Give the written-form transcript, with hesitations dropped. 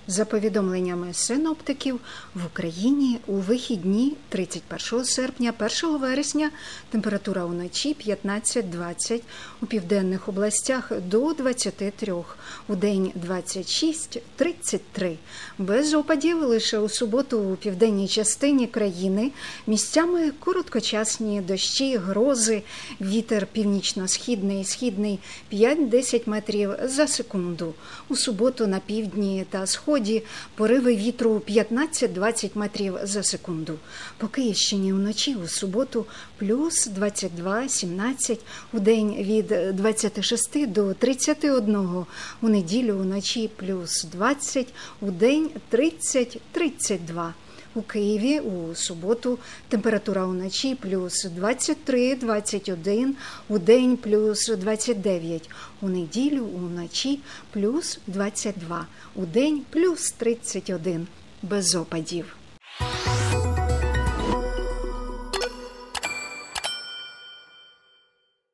За повідомленнями синоптиків, в Україні у вихідні 31 серпня, 1 вересня температура уночі 15-20, у південних областях до 23, у день 26-33. Без опадів лише у суботу у південній частині країни місцями короткочасні дощі, грози, вітер північно-східний, східний 5-10 метрів за секунду. У суботу на півдні та сході пориви вітру 15-20 метрів за секунду. По Київщині вночі у суботу плюс 22-17, у день від 26 до 31, у неділю вночі плюс 20, у день 30-32. У Києві у суботу температура вночі плюс 23-21, у день плюс 29, у неділю вночі плюс 22, у день плюс 31, без опадів.